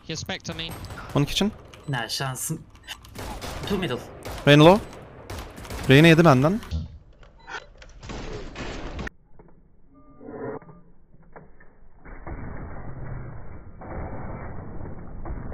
He's back to me. One kitchen. Ne şansın. Two middle. Rain low. Rain'i yedi benden.